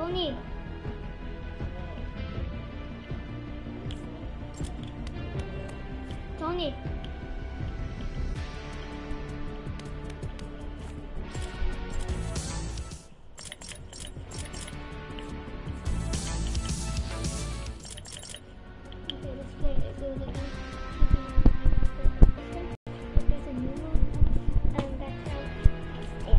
Tony. Tony. Okay, let's play it. So that there's a new one, and that's how. Yeah.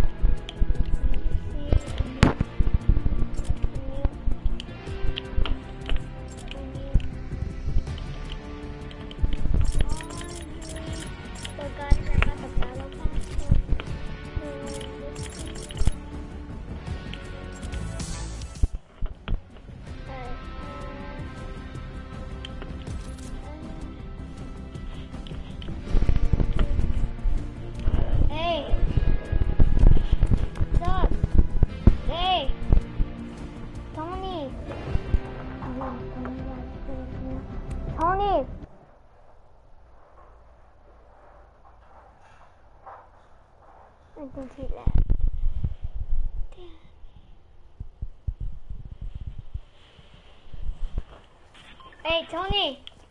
Hey! Stop! Hey! Tony! Tony! I can see that. Damn. Hey, Tony!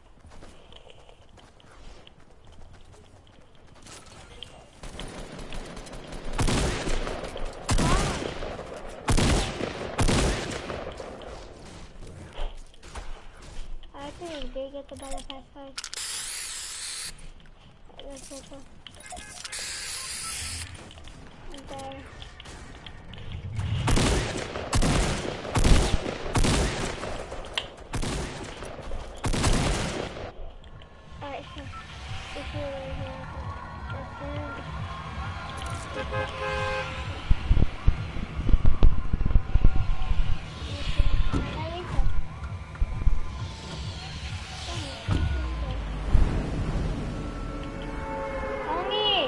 I think we did get the battle pass card. Let's go. There. Alright, so if you're right here, that's good. Tony!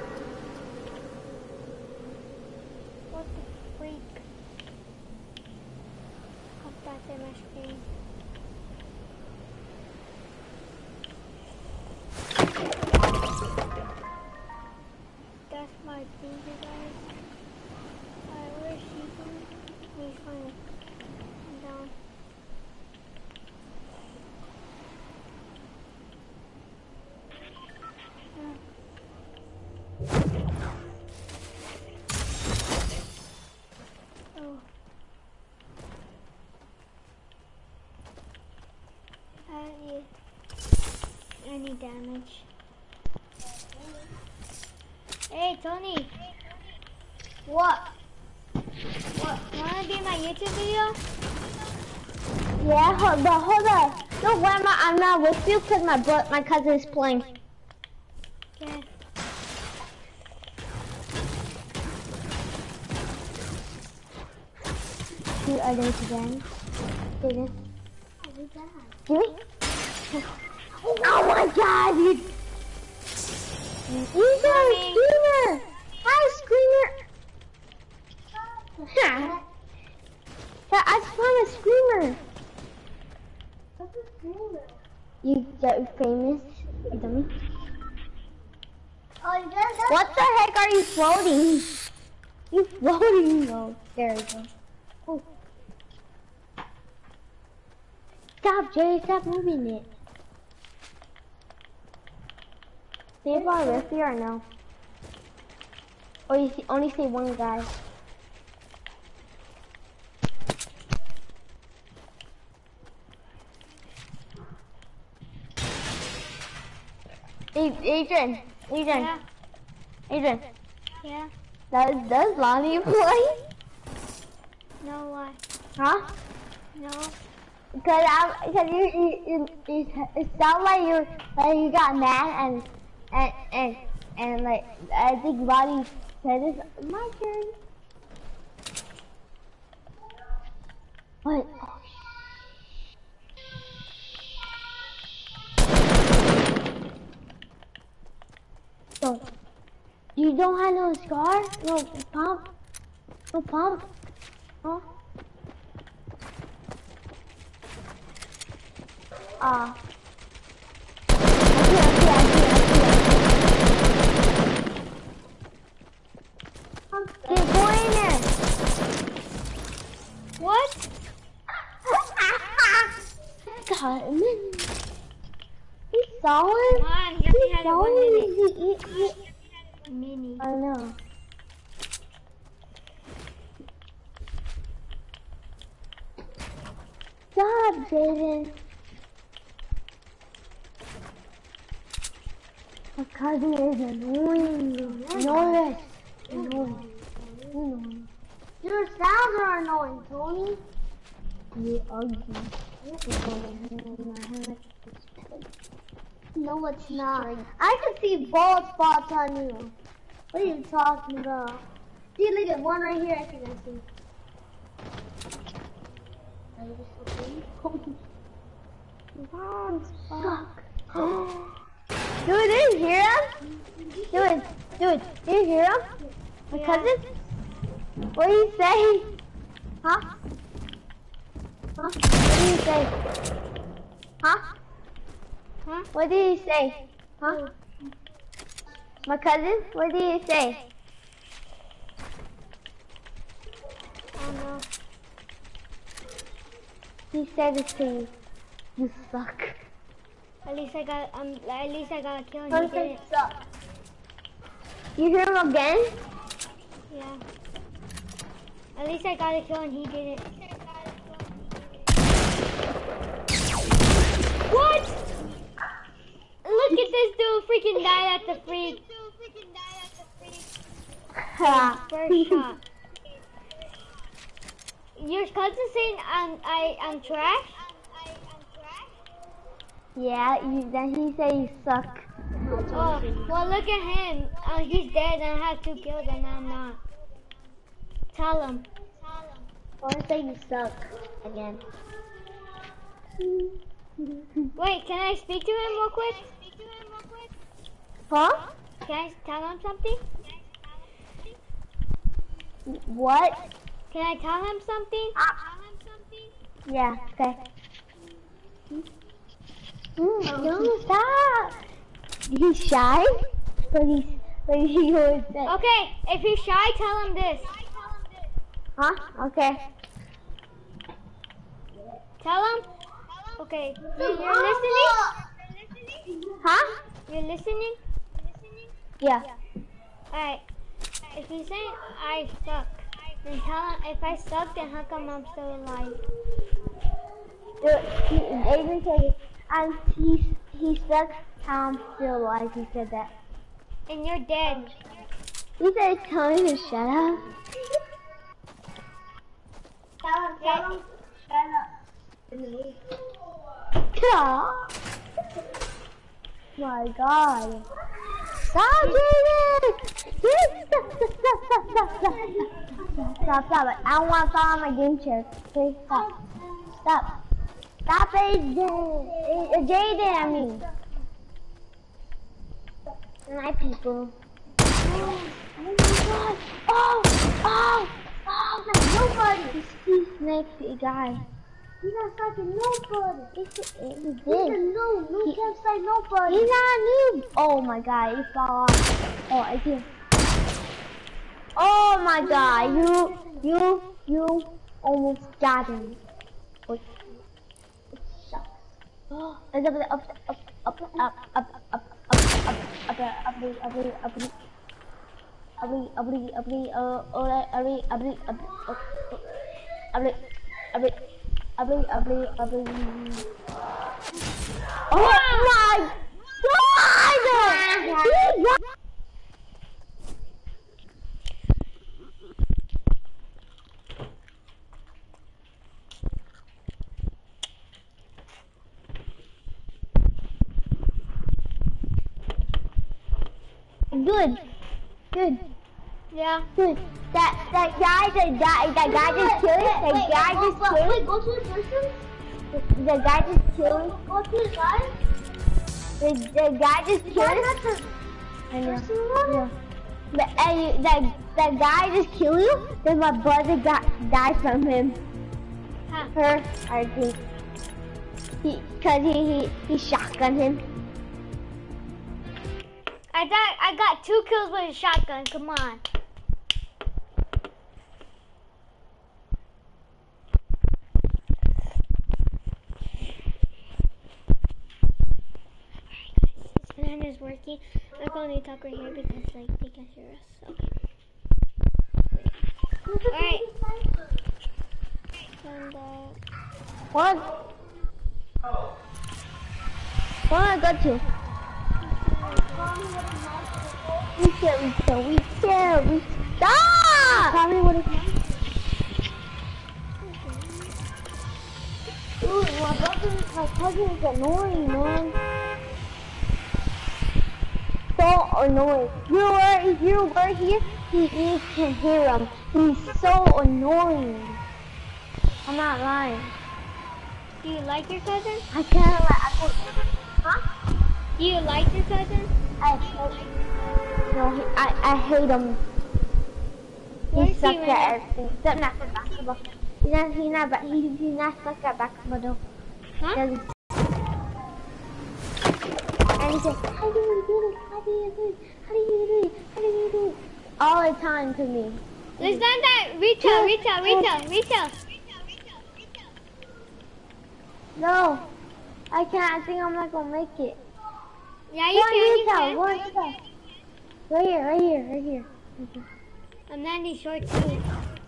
What the freak? How fast am I screen? That's my finger, guys. Alright, where is she going? He's going down. Oh. I need any damage. Hey, Tony. What? Wanna be in my YouTube video? Yeah, hold on. No, why I'm not with you because my cousin is playing. Okay. Two others again. Didn't. Do we? Oh my God, you got a screamer! Hi, screamer! I found a screamer! What's a screamer? You got famous, you dummy. Oh, what the heck are you floating? You floating? Oh, there we go. Oh. Stop, Jay, stop moving it. Save our rift here or no? Or you only see one guy? Adrian. Yeah. Adrian. Yeah. Does Lonnie play? No, why? Huh? No. Because it sounds like you got mad and like I think Lonnie said it's my turn. What? So, you don't have no scar? No pump? No pump? Huh? I see. Go in there. What? hot minute. He saw him. Come on, you only had it 1 minute. He, Mini. I know. Stop, Jaden. My cousin is annoying. Annoying. Annoying. Your sounds are annoying, Tony. You're ugly. No, it's not. I can see bald spots on you. What are you talking about? See, look at one right here. I can see. Suck. Dude, did you hear him? Dude, did you hear him? My cousin? What did he say? Huh? What did he say? Huh? What did he say? Huh? My cousin? What did he say? I don't know. He said it to you. You suck. At least I got a kill and he didn't. Suck. You hear him again? Yeah. At least I got a kill and he didn't. What? Look at this dude freaking died at the freak. First shot. Your cousin saying I'm trash? Yeah, then he said you suck. Oh, well look at him. He's dead and I have 2 kills and I'm not. Tell him. I want to say you suck again. Wait, can I speak to him real quick? Huh? Can I tell him something? What? Can I tell him something? Yeah, okay. No, stop! He's shy? But he was dead. Okay, if he's shy, tell him this. Huh? Okay. Tell him? Okay, you're listening? Huh? You're listening? Yeah. Alright, if he's saying I suck, then tell him if I suck, then how come I'm still alive? Adrian said, and he sucks, I'm still alive, he said that. And you're dead. He said tell him to shut up. Tell him, shut up. My God. Stop doing it! Stop. I don't want to fall on my game chair. Okay, stop. Stop it, Jaden, I mean. Hi, people. Oh my God. Oh, nobody. He's snake guy. He's not fighting nobody. He's a noob. Noob can't fight nobody. He's not a noob. Oh my God, he fell off. Oh, I did. Oh my God, you almost got him. Wait. Oh, Oh my God! Good. Yeah. Good. That guy just killed him. That guy just killed him. Wait, go to the person? The guy just killed him. Go to the guy? The guy just killed him. I know. Yeah. That guy just killed you. Then my brother died from him. Huh. Her, I think. Cause he shotgunned him. I got 2 kills with a shotgun. Come on. is working. I'm going to talk right here because like they can hear us. Okay. Alright. And What? Where I go to? We stop! Tell me what it's like. Dude, my cousin is annoying, man. So annoying. You were here, you can hear him. He's so annoying. I'm not lying. do you like your cousin? I can't like, huh? Do you like your cousin? I hate him. He sucks at everything, except not for basketball. He's not stuck at basketball though. Huh? And he says, how do you do it? How do you do it? How do you do it? How do you do it? All the time to me. Let's done that. Retail. No, I can't. I think I'm not gonna make it. Yeah, you can. One retail. Right here. I'm 90 short too.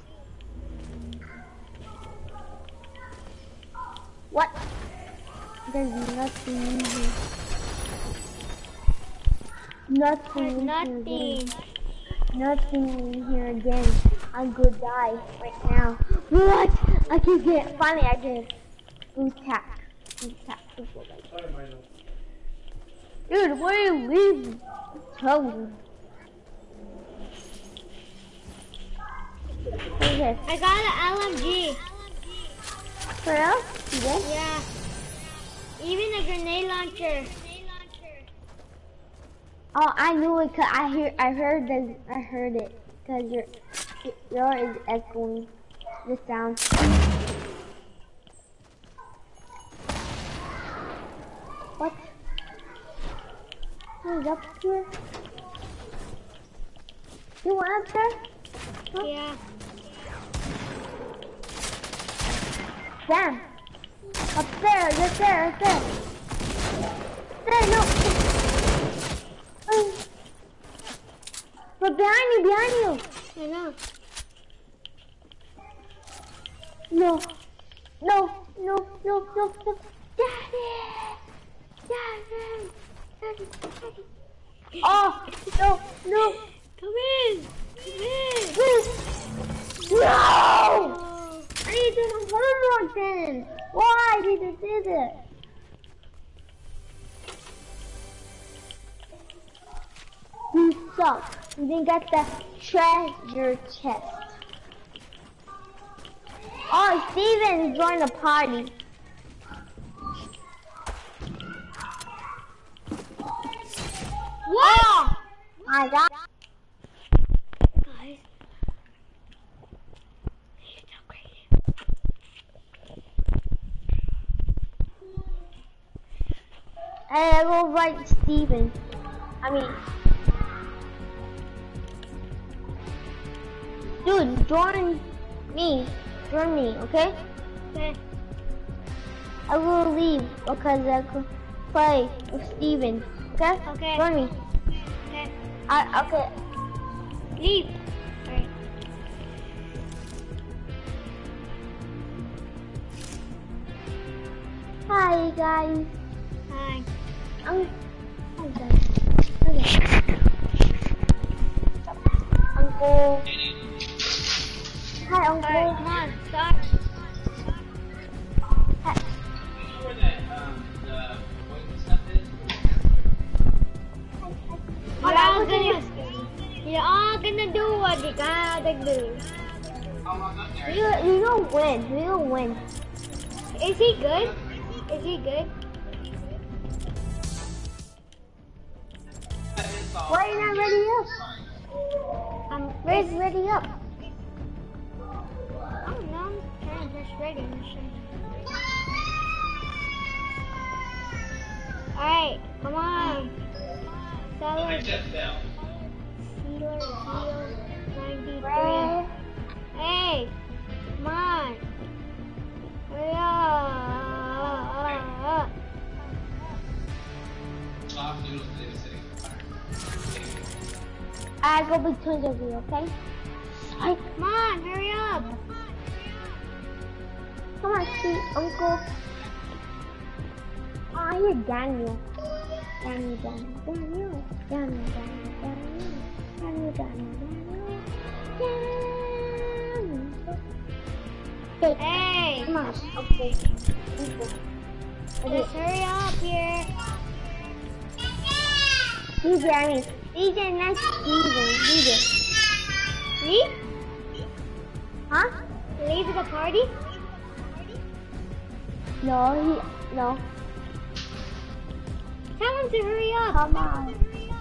What? There's nothing in here. Nothing in here again. I'm gonna die right now. What? I get blue tack. Dude, where are you leaving? Tell me. Okay. I got an LMG. For real? You did? Yeah. Even a grenade launcher. Oh, I knew it. Cause I heard it. Cause your is echoing the sound. What? Who's up here? You went up there? Huh? Yeah. Damn. Up there, right there. There, no. But behind you. I know. No. Daddy. Oh, no. Come in. No! Oh. I need to do the homework then. Why did you do that? You suck. You didn't get the treasure chest. Oh, Steven joined the party. What? Oh, my God. Guys. He's so crazy. Hey, I will write Steven. Dude, join me, okay? Okay. I will leave because I could play with Steven, okay? Okay. Join me. Okay. Okay. Leave. Alright. Hi guys. Hi. Hi guys. Okay. Uncle. Hi, Uncle. Alright, come on, start. Hi. Where that the pointy stuff is? You're all gonna do what you gotta do. Oh, I'm up there. We gonna win. Is he good? Why are you not ready up? Where's ready up? I don't know. I'm trying to just ready mission. Alright, come on. I just fell. Sealer 93. Where? Hey, come on. Hurry up. Soft noodles today was sitting I go between of you, okay? Come on, hurry up. Come on, sweet uncle. Oh, I hear Daniel. Daniel. Hey, Come on, okay. let's hurry up here. DJ, next season. Leave? Huh? Leave the party? No. Tell him to hurry up. Come on.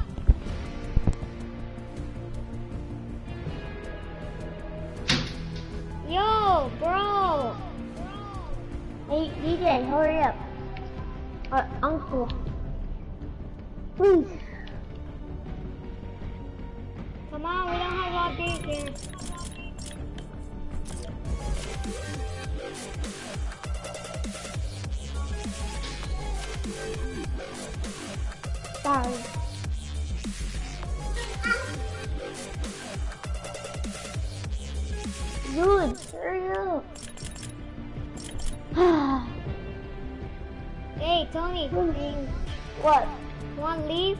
Yo, bro. Hey, DJ, hurry up. Uncle. Please. Come on, we don't have a lot of days here. Sorry. Dude, hurry up. Hey, Tony. What? You want to leave?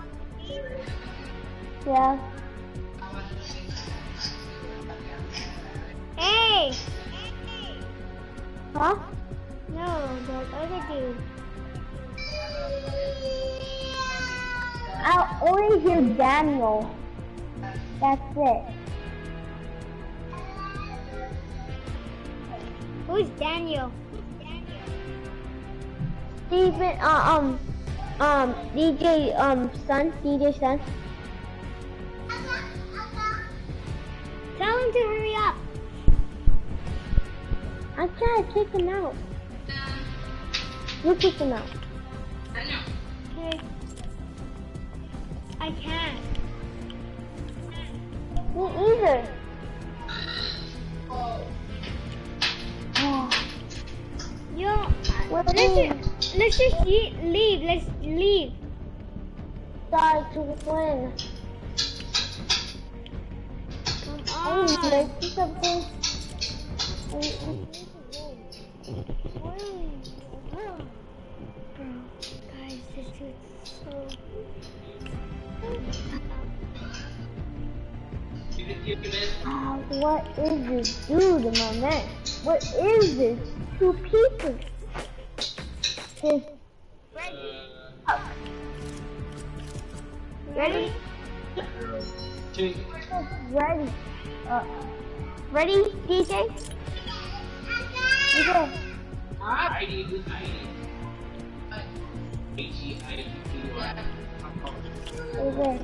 Yeah. Hey! Huh? No, the other dude. I only hear Daniel. That's it. Who's Daniel? Steven, DJ Son. Tell him to hurry up. I'm trying to kick him out. You kick him out. Okay. I can't. Me either. Yo, What let's just leave. Let's leave. Sorry to win. Come I on. need to something. Guys, this is so... What is this dude, my man? What is this? Two pieces. This. Ready? Ready. Ready, DJ? You go. ID, who's ID? AGIDY. Okay.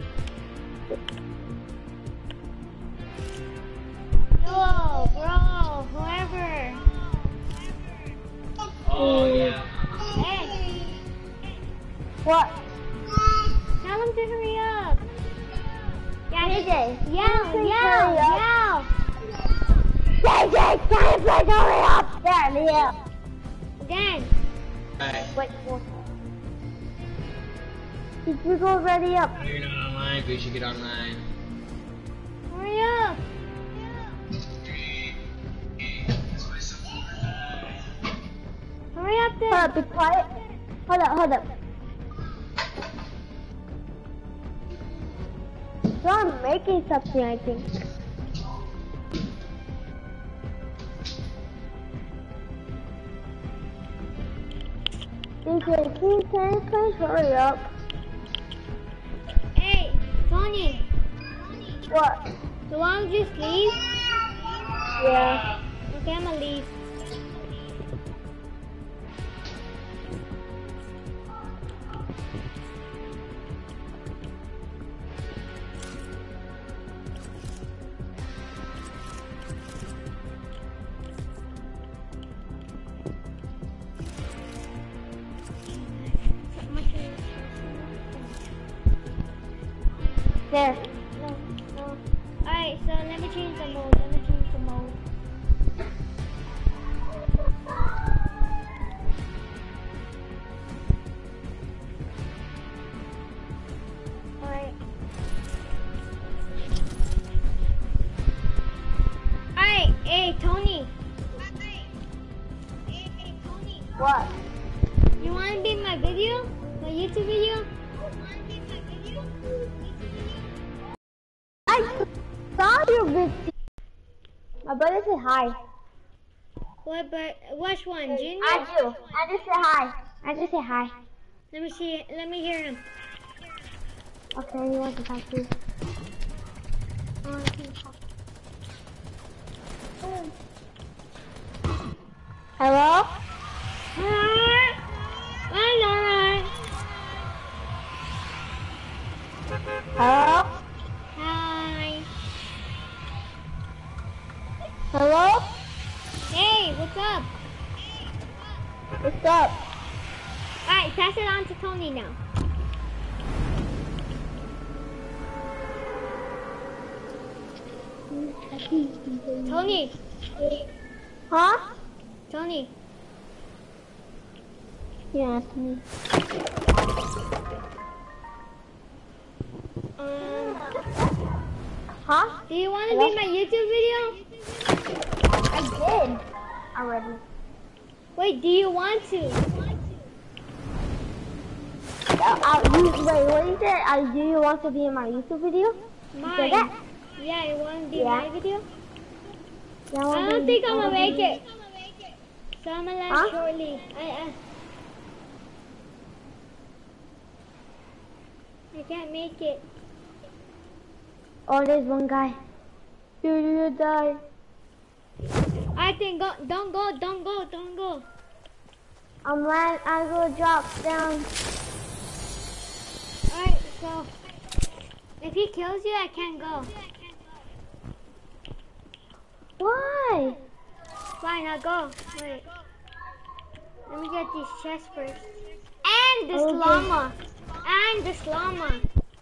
Yo, bro, whoever. Oh, yeah. Hey, What? tell him to hurry up. Yeah, DJ. yell. DJ, can you please hurry up? There, yeah. Then, Alright. Wait, one. Did you go ready up? You're not online, but you should get online. hurry up. Hurry up then. Hold up, be quiet. Hold up. So I'm making something, I think. DJ, can you please hurry up? Hey, Tony, What? you want to just leave? Yeah. Okay, I'm gonna leave. There. No. Alright, so let me change the mode. Alright. What? You wanna be in my video? My YouTube video? I saw your video. My brother said hi. What, but which one? Junior? I do. I just said hi. I just said hi. Let me see. Let me hear him. Okay, he wants to talk to you. Hello? Hi. Hello? Hi. Hello? Hey, what's up? What's up? Alright, pass it on to Tony now. Tony. Huh? Tony. Yeah, ask me. Huh? Do you want to be in my YouTube video? I did already. Wait, do you want to? Wait, what you said? Do you want to be in my YouTube video? Mine. That? Yeah, you want to be in Yeah. my video? Yeah, I don't think I'm gonna make it. So I'm gonna laugh Huh? shortly. I can't make it. Oh, there's one guy. Dude, you die. I think don't go. I'm gonna drop down. Alright, so if he kills you, I can't go. Why? Fine, I'll go. Wait. Let me get these chests first. And this Okay. llama. And this llama.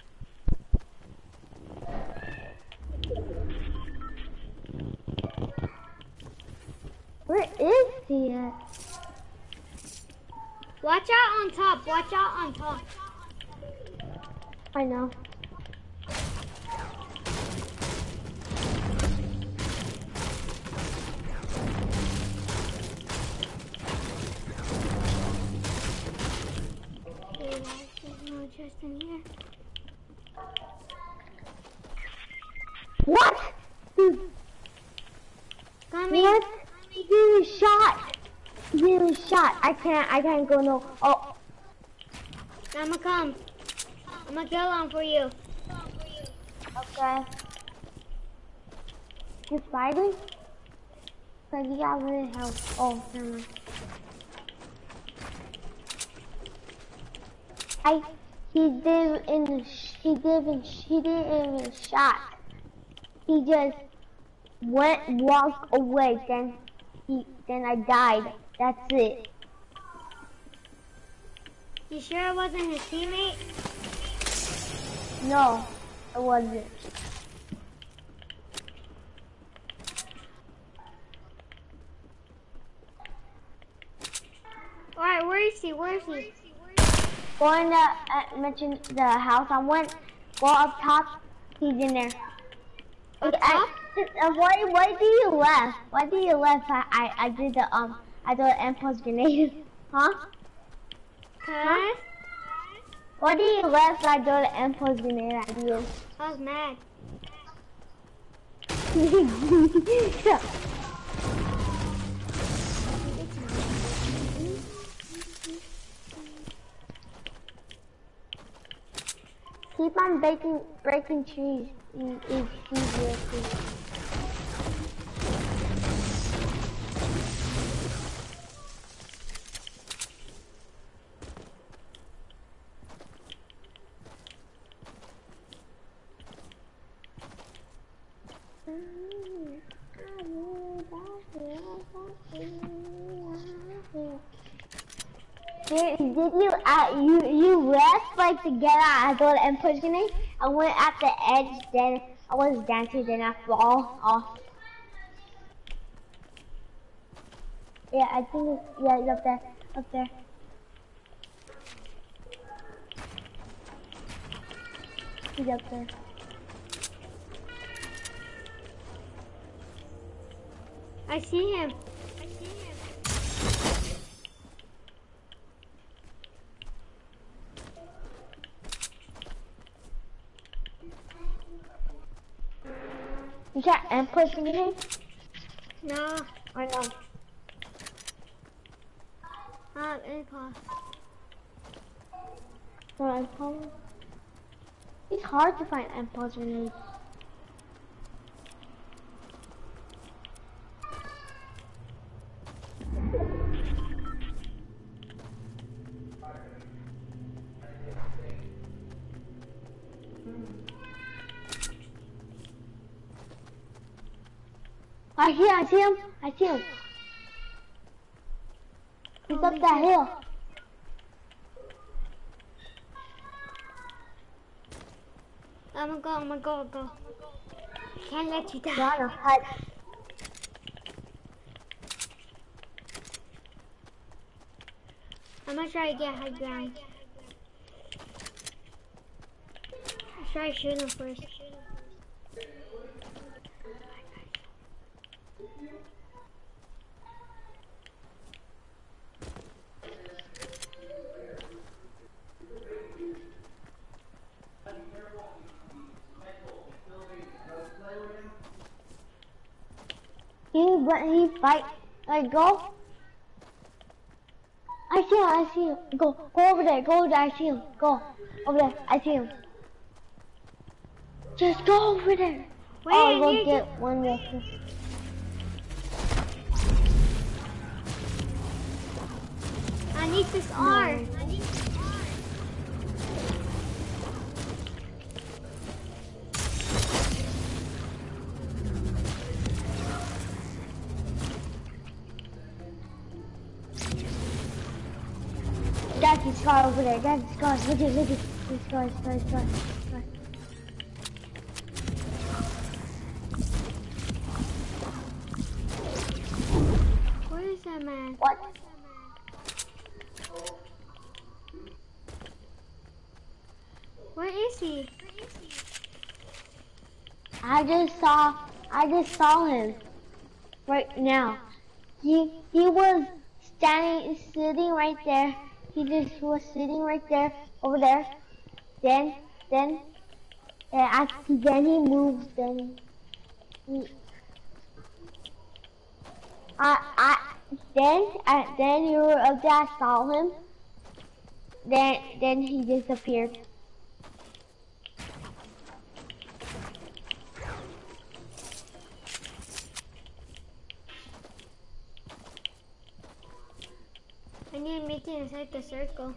Where is he at? Watch out on top. Watch out on top. I know. Okay, guys, there's no chest in here. What? Dude, Coming. what? He gave me a shot. He gave me a shot. I can't go no. Oh, I'ma come. I'ma kill him for you. okay. You fighting? Cause you got really help. Oh, never mind. He didn't even shot. He just walked away. Then I died. That's it. You sure it wasn't his teammate? No, it wasn't. Alright, where is he? Where is he? Going to mention the house I went. Go up top. He's in there. Up Okay, top? why do you left? Why do you left? I did the I did the impulse grenade. Huh? Cause Why do you left? I did the impulse grenade at you. I was mad. Keep on breaking trees. It's easier to. Did you left like to get out? I thought and push grenade. I went at the edge, then I was dancing, then I fall off. Yeah, I think yeah, it's up there, up there. He's up there. I see him. Is that impulse grenade? No. Or no? Impulse. No impulse? It's hard to find impulse grenades. I see him. He's up that hill. I'm gonna go. Can't let you down. Got a hut. I'm gonna try to get high ground. Let's try to shoot him first. He fight. Like go. I see him. Go over there. I see him. Go over there. I see him. Just go over there. Wait, oh, we'll get one weapon. I need this R. That's his car over there. That's his car. Look at his car. Where is that man? What? Where is he? I just saw him right now. He was sitting right there. He just was sitting right there, over there. Then he moved. Then you were up there. I saw him. Then he disappeared. I need to make it inside the circle.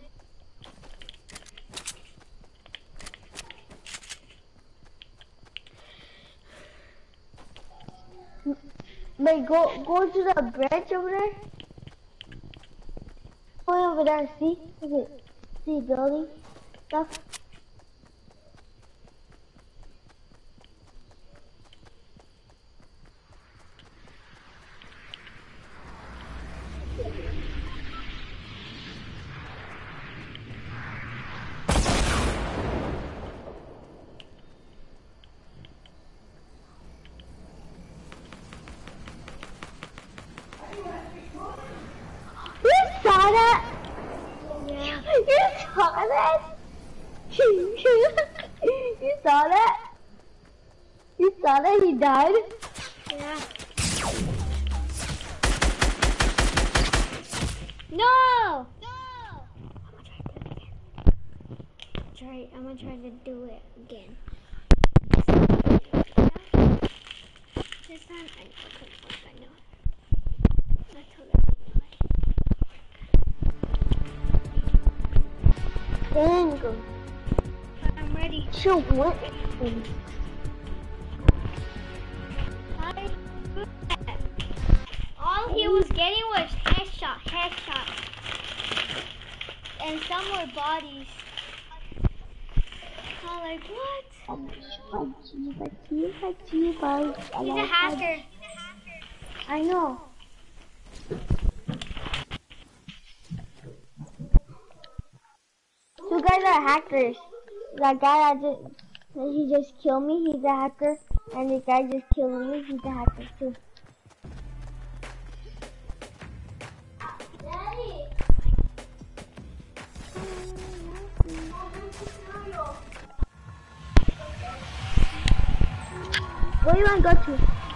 Wait, go to the bridge over there. Go over there, see? See building stuff. You saw that he died? Yeah. No! I'm gonna try to do it again. This time I know. I told Then go. I'm ready. Sure, what? All he was getting was headshot. And some were bodies. I'm like, what? He's He's a hacker. I know. Two guys are hackers. That guy he just killed me, he's a hacker. And the guy just killed me, he's a hacker too. Daddy. Where do you want to go to?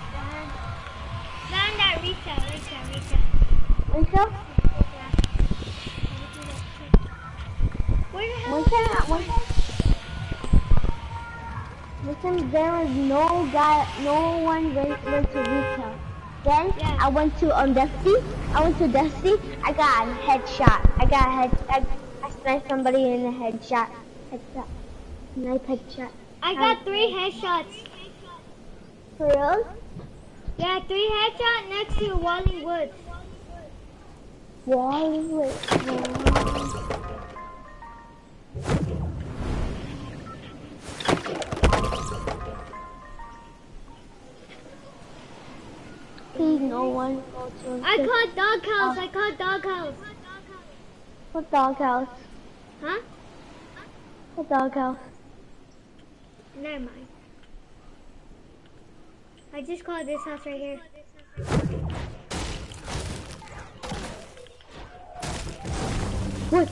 Down that retail. Rachel? Where the hell One is time, there was no one went to retail. Then Yeah. I went to Dusty. I got a headshot. I sniped somebody in the headshot. Snipe headshot. I got 3 headshots. For real? Yeah, 3 headshots next to Wally Woods. Wally. Please, no one go to. I caught doghouse. What doghouse? Huh? What doghouse? Never mind. I just called this house right here. What?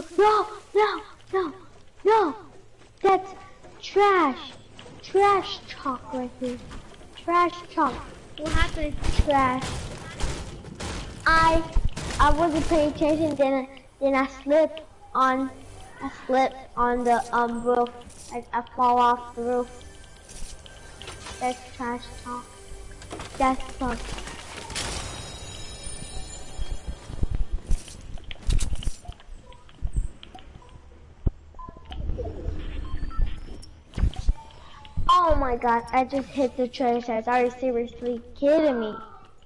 No! That's trash. Trash chalk right here. Trash chalk. What happened? Trash. I wasn't paying attention. Then I slipped on the roof. I fall off the roof. That's trash talk. That's fuck. Oh my god, I just hit the treasure chest. Are you seriously kidding me?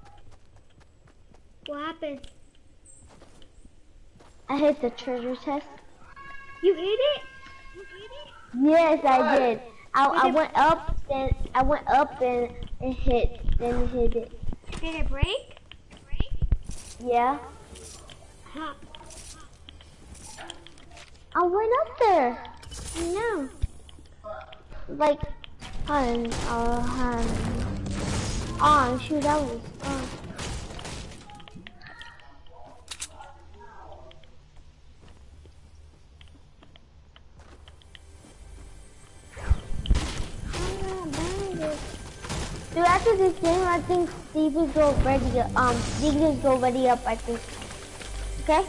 What happened? I hit the treasure chest. You hit it? Yes, I did. I went up, then it hit it. Did it break? Yeah. Huh. I went up there. No. Like, oh shoot, that was. Dude, after this game, I think Steve is already up, I think. Okay?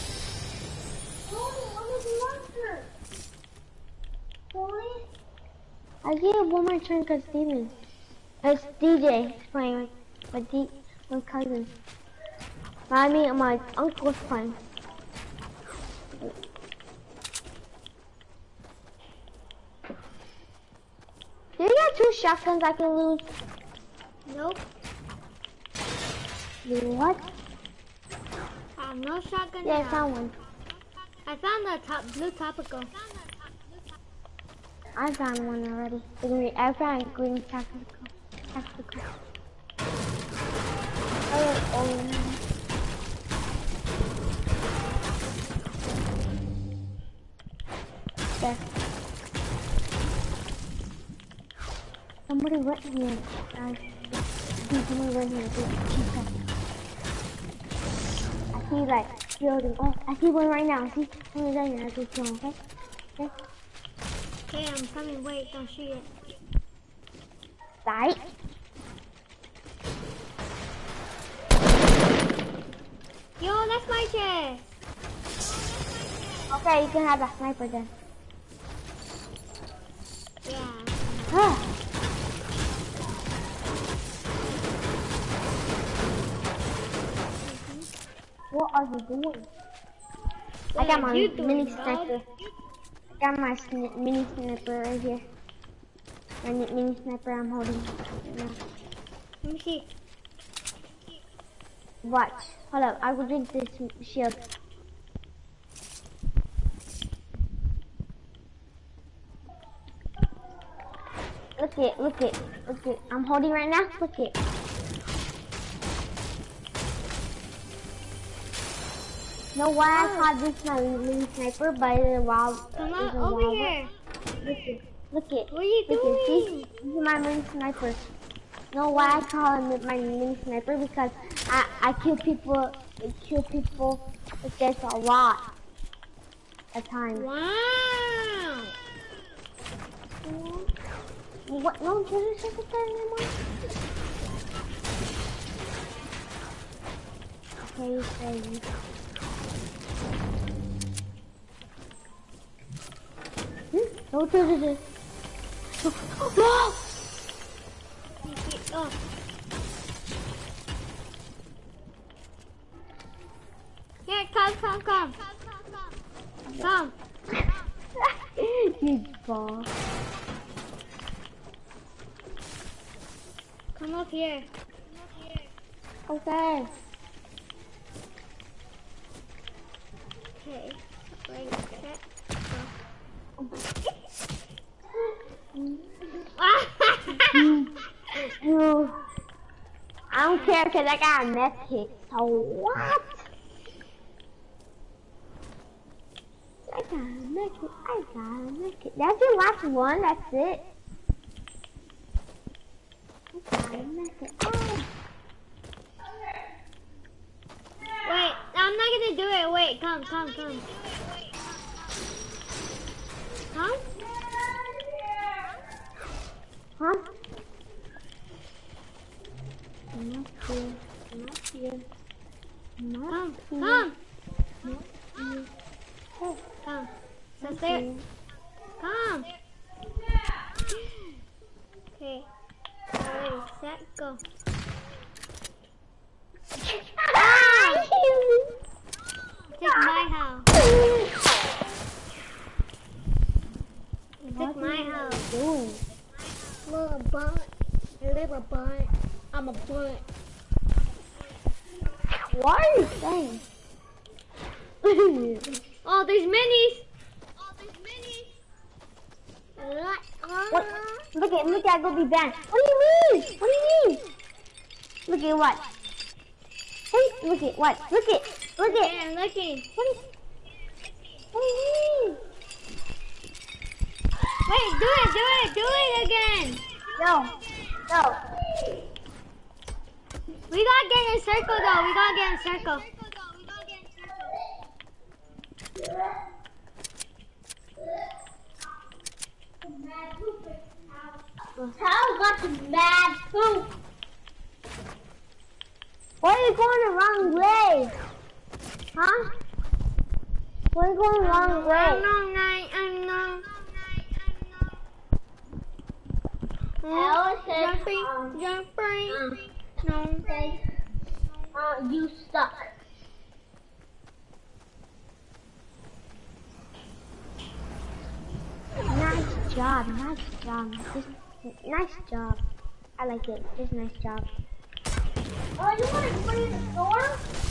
I give it one more turn because Steven. It's DJ is playing with my cousin. I mean, my uncle's playing. Do you got 2 shotguns I can lose? Nope. What? No shotgun. Yeah, I found one. I found the blue topical. I found one already. I found green tactical. Oh. There. Somebody went here. Somebody went here. I see like building. Oh, I see one right now. See, someone's right here. I can kill him. Okay. Okay, I'm coming. Wait, don't shoot it. Right. Yo, that's my chest. Okay, you can have a sniper then. Yeah. What are you doing? I got my mini sniper. I got my mini sniper right here. My mini sniper I'm holding right now. Let me see. Watch. Hold up. I will drink this shield. Look it. I'm holding right now. Look it. Know why I called this my mini sniper by the wild? Come on over here. Look it. What are you doing? See? This is my mini sniper. Know why I call him my mini sniper? Because I kill people. It gets a lot at times. Wow. What? No treasure circle there anymore? Okay, you say. No treasure. No! Oh. Here, come. Come. You ball. Come up here. Okay. Okay. Wait, set. You. I don't care because I got a med kit. So what? I got a med kit. That's your last one. That's it. I got a med kit. Oh. Wait, I'm not gonna do it. Wait, come. Come? Huh? Not here. Come. Come. So there. Come. Okay. Ready, set, go. Take my house. Take my house. Little butt. I'm a butt. What are you saying? Oh, there's minis. What? Look at go be banned. What do you mean? Look at what? Hey, look at what? Look at. Yeah, I'm looking. What do you mean? Wait, do it again. No. We gotta get in a circle though. How got the mad poop? Why are you going the wrong way? Huh? Why are you going the wrong way? I know. Jumping. No. You stuck. Nice job. Nice job. I like it. Just nice job. Oh, you want to put in the store?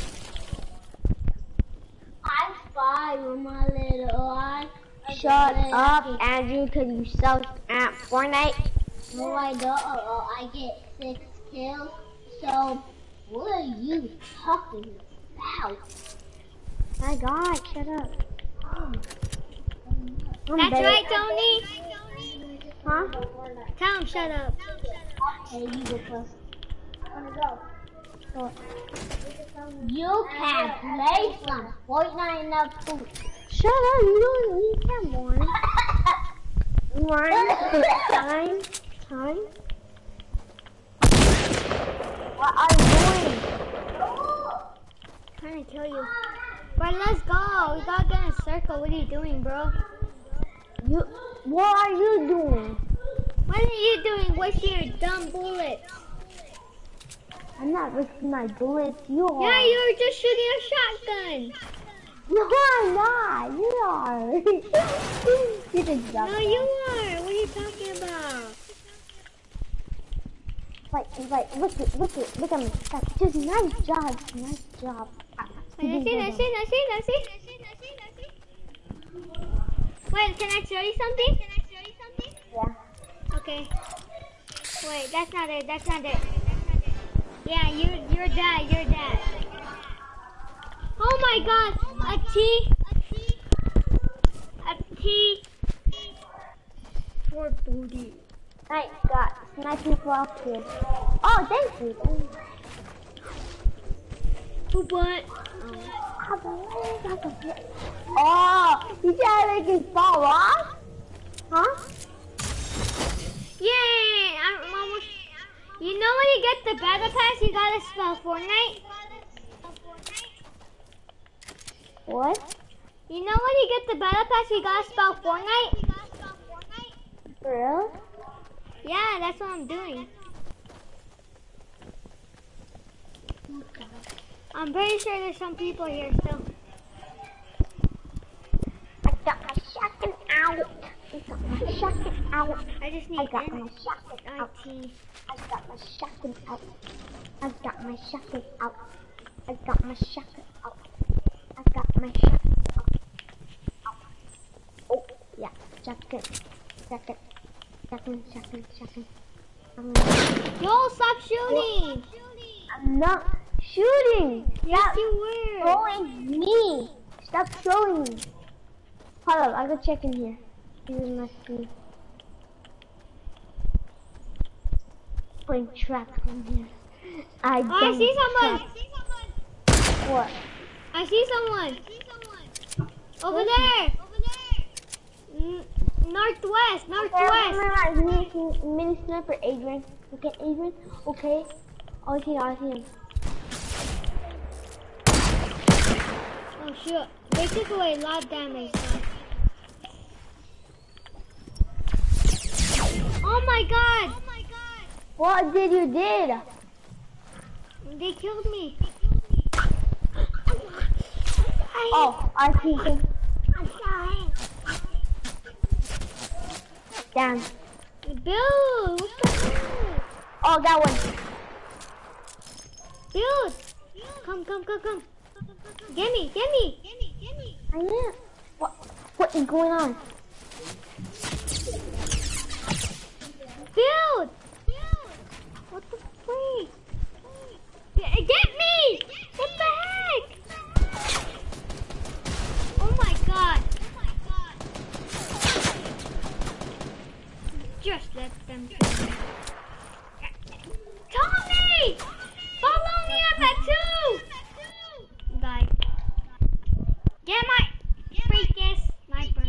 High five with my little eye. Shut up, Andrew, because you suck at Fortnite. No, I don't. I get 6 kills. So, what are you talking about? My God, shut up. That's right, Tony. Huh? Tell him shut up. Hey, you go first. You can't play some Fortnite enough food. Shut up, you can't warn. Time. What are you doing? Trying to kill you. But let's go. We gotta get in a circle. What are you doing, bro? What are you doing? What are you doing with your dumb bullets? I'm not risking my bullets. You are. Yeah, you were just shooting a shotgun. No, I'm not. You are. You did No, you are. What are you talking about? Look at me. Just nice job. I see. Wait, can I show you something? Yeah. Okay. Wait, that's not it. Yeah, you're dead. Oh my God, a T for booty. Nice, got nice people up here. Oh, thank you. Who what? Oh, you trying to make it fall off? Huh? Yay! I'm almost. You know when you get the battle pass, you gotta spell Fortnite. What? You know when you get the battle pass, you gotta spell Fortnite. For real? Yeah, that's what I'm doing. I'm pretty sure there's some people here still. I got my shotgun out. I got my shotgun out. I just I need got my shotgun out. NIT. I got my shotgun out. I got my shotgun out. I got my shotgun out. I got my shotgun out. Oh, yeah, shotgun. Shotgun. Shotgun, shotgun, shotgun. Yo, stop shooting! I'm not shooting. Yes, Stop you were. throwing me. Stop throwing me. Hold up, I go check in here. This is my screen. Putting traps in here. I see someone. What? I see someone. Over there. Northwest. Mini sniper, Adrian. Okay, Adrian. Okay. I see him. Oh shoot! They took away a lot of damage. Though. Oh my god! What did you did? They killed me. Oh, I see him. Damn. Bill, what the heck? Oh, that one. Bill, come. Get me. I am. What is going on? Bill! What the freak? Get me! What the heck? Oh my god. Just let them kill me. Tommy! Follow me up at 2! Die. Get my freaking sniper.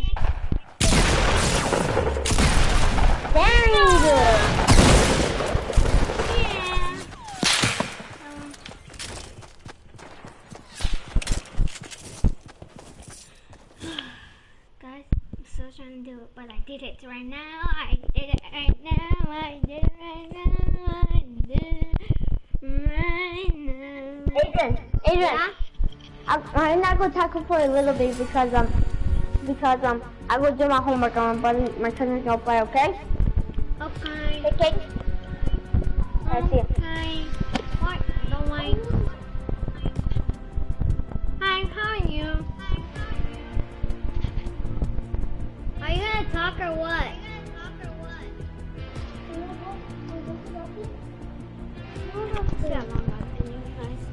Very good. Yeah. Guys, I'm still trying to do it, but I did it right now. I did it right now. I did it right now. Adrian. Yeah? I'm not gonna talk for a little bit because I will do my homework on my cousin's gonna play, okay? Okay. Okay? I see you. Okay. What? Don't mind. Hi, how are you? Are you gonna talk or what? Yeah, Mom, and you guys.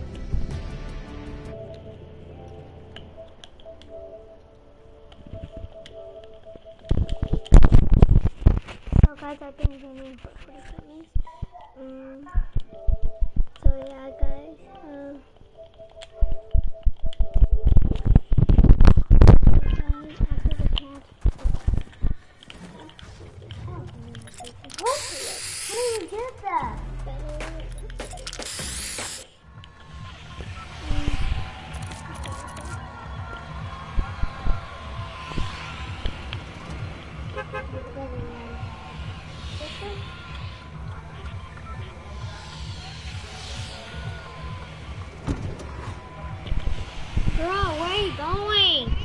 So guys, I've been gaming for 45 minutes. So yeah, guys. After the camp. How do you get that? Girl, where are you going?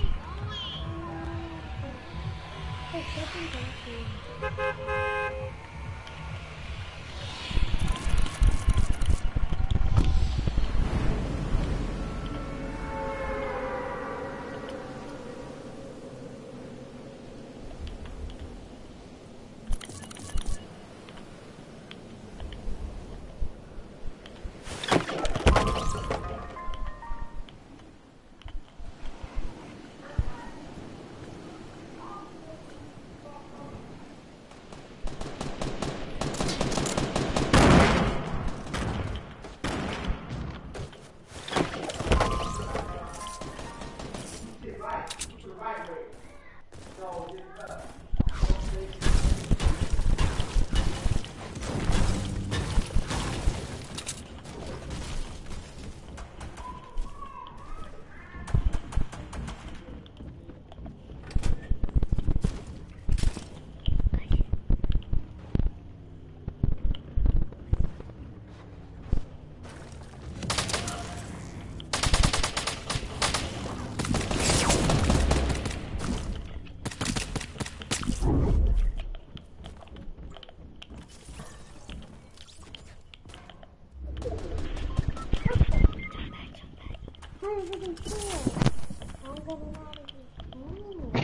everything here. I'm getting out of here.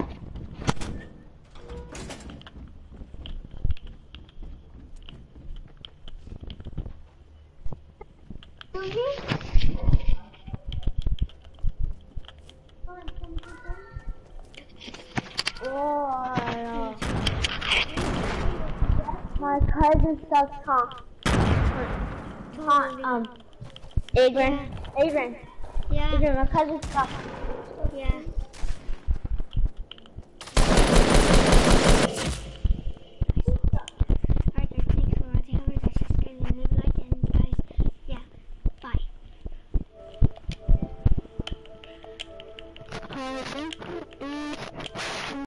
Oh, my cousin stuck Adrian. Yeah. Adrian, my cousin stuck. Yeah.